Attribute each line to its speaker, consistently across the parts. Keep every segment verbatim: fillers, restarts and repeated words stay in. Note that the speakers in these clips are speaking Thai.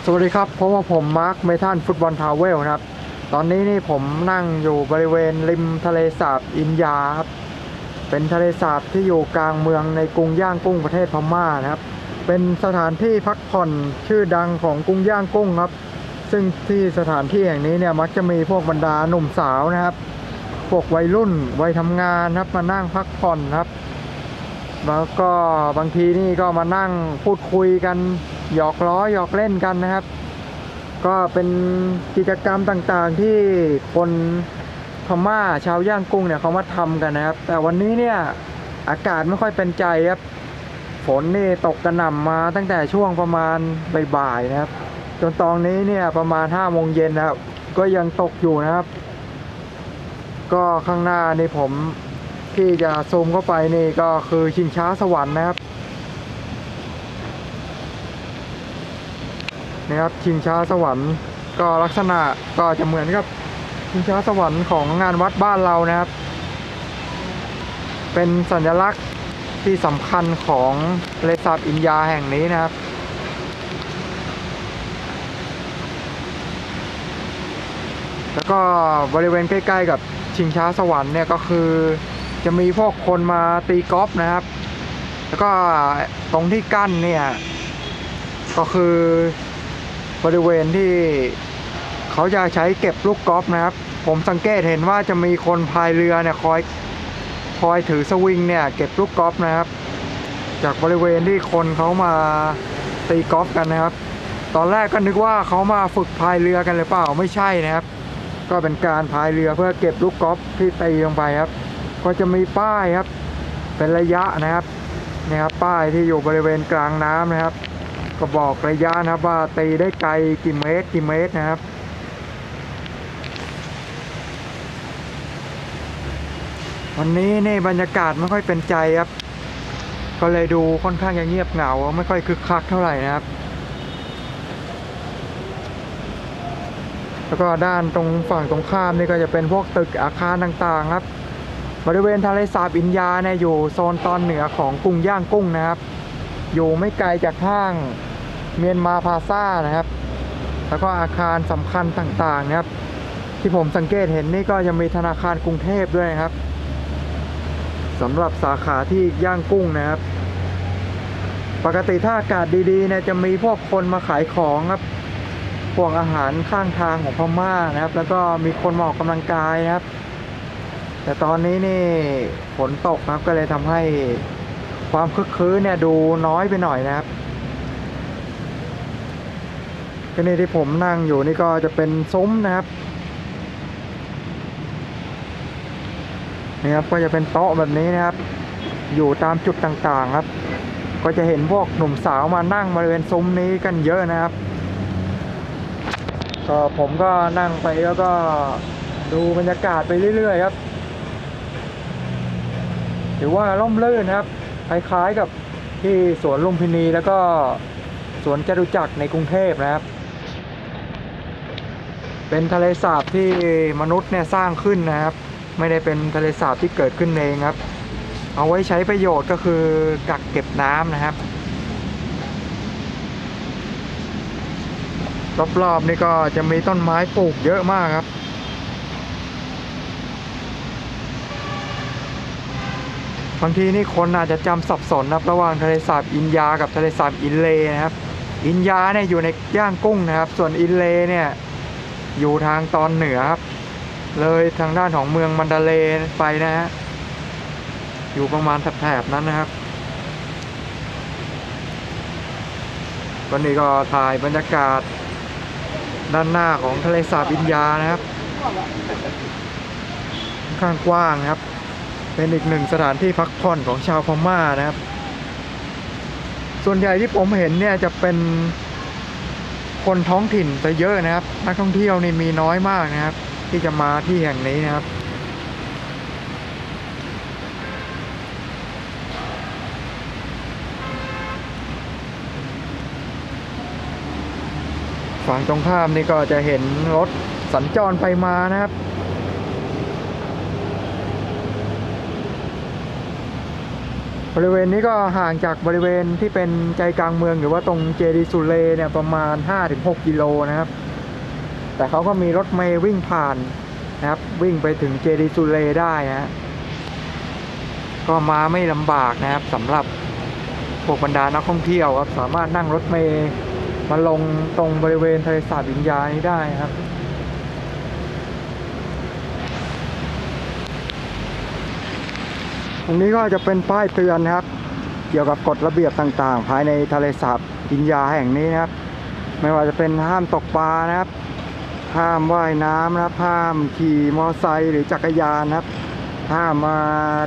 Speaker 1: สวัสดีครับเพราะว่าผมมาร์คเมทัลฟุตบอลทาวเวลนะครับตอนนี้นี่ผมนั่งอยู่บริเวณริมทะเลสาบอินยาครับเป็นทะเลสาบที่อยู่กลางเมืองในกรุงย่างกุ้งประเทศพม่านะครับเป็นสถานที่พักผ่อนชื่อดังของกรุงย่างกุ้งครับซึ่งที่สถานที่แห่งนี้เนี่ยมักจะมีพวกบรรดาหนุ่มสาวนะครับพวกวัยรุ่นวัยทำงานครับมานั่งพักผ่อนครับแล้วก็บางทีนี่ก็มานั่งพูดคุยกันหยอกล้อหยอกเล่นกันนะครับก็เป็นกิจกรรมต่างๆที่คนพม่าชาวย่างกุ้งเนี่ยเขามาทำกันนะครับแต่วันนี้เนี่ยอากาศไม่ค่อยเป็นใจครับฝนนี่ตกกระหน่ำมาตั้งแต่ช่วงประมาณบ่ายๆนะครับจนตอนนี้เนี่ยประมาณห้าโมงเย็นนะครับก็ยังตกอยู่นะครับก็ข้างหน้านี่ผมที่จะซูมเข้าไปนี่ก็คือชิงช้าสวรรค์นะครับนี่ครับชิงช้าสวรรค์ก็ลักษณะก็จะเหมือนกับชิงช้าสวรรค์ของงานวัดบ้านเรานะครับเป็นสัญลักษณ์ที่สำคัญของทะเลสาบอินยาแห่งนี้นะครับแล้วก็บริเวณใกล้ๆกับชิงช้าสวรรค์เนี่ยก็คือจะมีพวกคนมาตีกอล์ฟนะครับแล้วก็ตรงที่กั้นเนี่ยก็คือบริเวณที่เขาจะใช้เก็บลูกกอล์ฟนะครับผมสังเกตเห็นว่าจะมีคนพายเรือเนี่ยคอยคอยถือสวิงเนี่ยเก็บลูกกอล์ฟนะครับจากบริเวณที่คนเขามาตีกอล์ฟกันนะครับตอนแรกก็นึกว่าเขามาฝึกพายเรือกันหรือเปล่าไม่ใช่นะครับก็เป็นการพายเรือเพื่อเก็บลูกกอล์ฟที่ตีลงไปครับก็จะมีป้ายครับเป็นระยะนะครับนี่ครับป้ายที่อยู่บริเวณกลางน้ำนะครับก็บอกระยะนะครับว่าตีได้ไกลกี่เมตรกี่เมตรนะครับวันนี้นี่บรรยากาศไม่ค่อยเป็นใจครับก็เลยดูค่อนข้างจะเงียบเหงาไม่ค่อยคึกคักเท่าไหร่นะครับแล้วก็ด้านตรงฝั่งตรงข้ามนี่ก็จะเป็นพวกตึกอาคารต่างๆครับบริเวณทะเลสาบอินยาเนี่ยอยู่โซนตอนเหนือของกรุงย่างกุ้งนะครับอยู่ไม่ไกลจากห้างเมียนมาพาซ่านะครับแล้วก็อาคารสำคัญต่างๆนะครับที่ผมสังเกตเห็นนี่ก็ยังมีธนาคารกรุงเทพด้วยครับสำหรับสาขาที่ย่างกุ้งนะครับปกติถ้าอากาศดีๆเนี่ยจะมีพวกคนมาขายของครับพวกอาหารข้างทางของพม่านะครับแล้วก็มีคนมาออกกำลังกายนะครับแต่ตอนนี้นี่ฝนตกนะครับก็เลยทำให้ความคึกคืนเนี่ยดูน้อยไปหน่อยนะครับที่นี่ที่ผมนั่งอยู่นี่ก็จะเป็นซุ้มนะครับนี่ครับก็จะเป็นโต๊ะแบบนี้นะครับอยู่ตามจุดต่างๆครับก็จะเห็นพวกหนุ่มสาวมานั่งบริเวณซุ้มนี้กันเยอะนะครับก็ผมก็นั่งไปแล้วก็ดูบรรยากาศไปเรื่อยๆครับถือว่าร่มรื่นนะครับคล้ายๆกับที่สวนลุมพินีแล้วก็สวนจตุจักรในกรุงเทพนะครับเป็นทะเลสาบที่มนุษย์เนี่ยสร้างขึ้นนะครับไม่ได้เป็นทะเลสาบที่เกิดขึ้นเองครับเอาไว้ใช้ประโยชน์ก็คือกักเก็บน้ำนะครับรอบๆนี่ก็จะมีต้นไม้ปลูกเยอะมากครับบางทีนี่คนอาจจะจำสับสนนะครับระหว่างทะเลสาบอินยากับทะเลสาบอินเลนะครับอินยาเนี่ยอยู่ในย่างกุ้งนะครับส่วนอินเลเนี่ยอยู่ทางตอนเหนือครับเลยทางด้านของเมืองมันดาเลย์ไปนะฮะอยู่ประมาณแถบๆนั้นนะครับวันนี้ก็ถ่ายบรรยากาศด้านหน้าของทะเลสาบอินยานะครับค่อนข้างกว้างครับเป็นอีกหนึ่งสถานที่พักผ่อนของชาวพม่านะครับส่วนใหญ่ที่ผมเห็นเนี่ยจะเป็นคนท้องถิ่นจะเยอะนะครับนักท่องเที่ยวนี่มีน้อยมากนะครับที่จะมาที่แห่งนี้นะครับฝั่งตรงข้ามนี่ก็จะเห็นรถสัญจรไปมานะครับบริเวณนี้ก็ห่างจากบริเวณที่เป็นใจกลางเมืองหรือว่าตรงเจดีย์สุเลเนี่ยประมาณ ห้าถึงหก กิโลนะครับแต่เขาก็มีรถเมล์วิ่งผ่านนะครับวิ่งไปถึงเจดีย์สุเลได้นะก็มาไม่ลำบากนะครับสำหรับพวกบรรดานักท่องเที่ยวครับสามารถนั่งรถเมล์มาลงตรงบริเวณทะเลสาบวิญญานี้ได้ครับตรงนี้ก็จะเป็นป้ายเตือนนะครับเกี่ยวกับกฎระเบียบต่างๆภายในทะเลสาบวิญญาแห่งนี้นะครับไม่ว่าจะเป็นห้ามตกปลานะครับห้ามว่ายน้ำนะครับห้ามขี่มอเตอร์ไซค์หรือจักรยานนะครับห้ามมา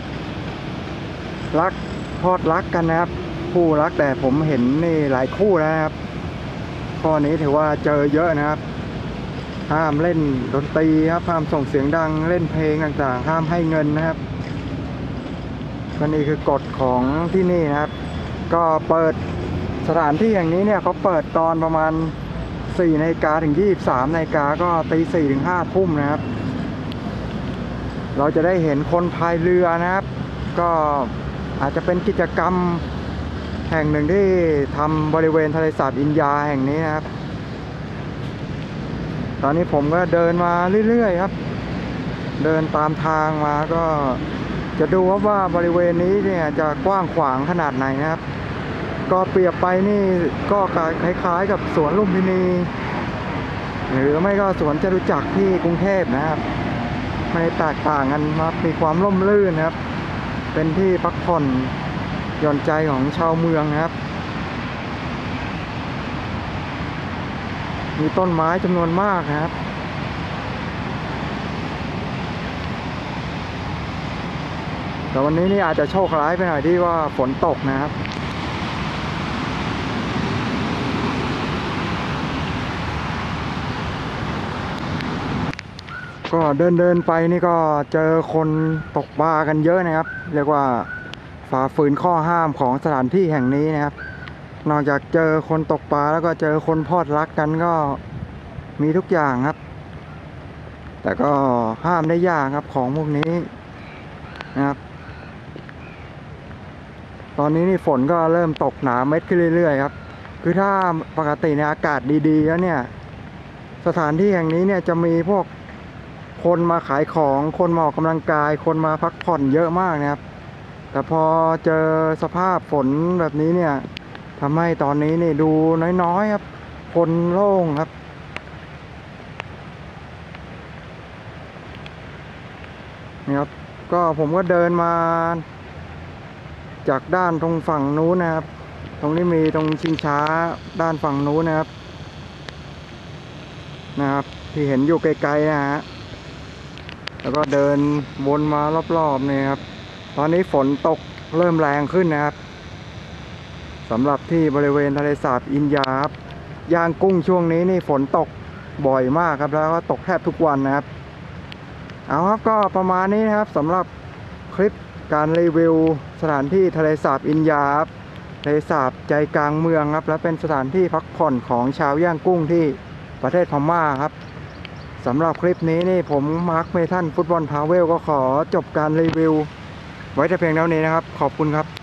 Speaker 1: รักพอดรักกันนะครับคู่รักแต่ผมเห็นนี่หลายคู่แล้วนะครับข้อนี้ถือว่าเจอเยอะนะครับห้ามเล่นดนตรีครับห้ามส่งเสียงดังเล่นเพลงต่างๆห้ามให้เงินนะครับก็นี่คือกฎของที่นี่นะครับก็เปิดสถานที่อย่างนี้เนี่ยเขาเปิดตอนประมาณสี่นาฬิกาถึงยี่สิบสามนาฬิกาก็ตีสี่ถึงห้าทุ่มนะครับเราจะได้เห็นคนพายเรือนะครับก็อาจจะเป็นกิจกรรมแห่งหนึ่งที่ทำบริเวณทะเลสาบอินยาแห่งนี้นะครับตอนนี้ผมก็เดินมาเรื่อยๆครับเดินตามทางมาก็จะดูว่าบริเวณนี้เนี่ยจะกว้างขวางขนาดไหนนะครับก็เปรียบไปนี่ก็คล้ายๆกับสวนลุมพินีหรือไม่ก็สวนจตุจักรที่กรุงเทพนะครับไม่แตกต่างกันครับมีความร่มรื่นนะครับเป็นที่พักผ่อนหย่อนใจของชาวเมืองนะครับมีต้นไม้จำนวนมากนะครับแต่วันนี้นี่อาจจะโชคร้ายไปหน่อยที่ว่าฝนตกนะครับก็เดินเดินไปนี่ก็เจอคนตกปลากันเยอะนะครับเรียกว่าฝ่าฝืนข้อห้ามของสถานที่แห่งนี้นะครับนอกจากเจอคนตกปลาแล้วก็เจอคนพลอดรักกันก็มีทุกอย่างครับแต่ก็ห้ามได้ยากครับของพวกนี้นะครับตอนนี้นี่ฝนก็เริ่มตกหนาเม็ดขึ้นเรื่อยๆครับคือถ้าปกติในอากาศดีๆแล้วเนี่ยสถานที่แห่งนี้เนี่ยจะมีพวกคนมาขายของคนมาออกกำลังกายคนมาพักผ่อนเยอะมากนะครับแต่พอเจอสภาพฝนแบบนี้เนี่ยทำให้ตอนนี้นี่ดูน้อยๆครับคนโล่งครับนี่ครับก็ผมก็เดินมาจากด้านตรงฝั่งนู้นนะครับตรงนี้มีตรงชิงช้าด้านฝั่งนู้นนะครับนะครับที่เห็นอยู่ไกลๆนะฮะแล้วก็เดินวนมารอบๆนี่ครับตอนนี้ฝนตกเริ่มแรงขึ้นนะครับสำหรับที่บริเวณทะเลสาบอินยาครับย่างกุ้งช่วงนี้นี่ฝนตกบ่อยมากครับแล้วก็ตกแทบทุกวันนะครับเอาครับก็ประมาณนี้นะครับสำหรับคลิปการรีวิวสถานที่ทะเลสาบอินยาครับทะเลสาบใจกลางเมืองครับและเป็นสถานที่พักผ่อนของชาวย่างกุ้งที่ประเทศพม่าครับสำหรับคลิปนี้นี่ผมมาร์คเมทัลฟุตบอลทาวเวลก็ขอจบการรีวิวไว้แต่เพียงเท่านี้นะครับขอบคุณครับ